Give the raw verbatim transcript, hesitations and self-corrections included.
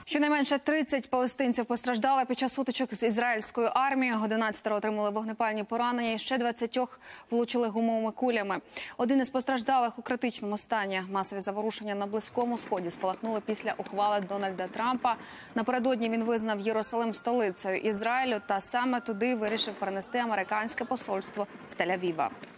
Щонайменше тридцять палестинців постраждали під час сутичок з ізраїльською армією. одинадцять отримали вогнепальні поранення і ще двадцять влучили гумовими кулями. Один із постраждалих у критичному стані. Масові заворушення на Близькому Сході спалахнули після ухвали Дональда Трампа. Напередодні він визнав Єрусалим столицею Ізраїлю та саме туди вирішив перенести американське посольство з Тель-Авіва.